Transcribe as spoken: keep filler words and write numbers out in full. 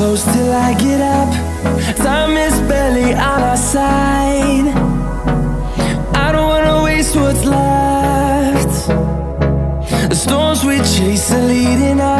close till I get up. Time is barely on our side. I don't wanna waste what's left. The storms we chase are leading us.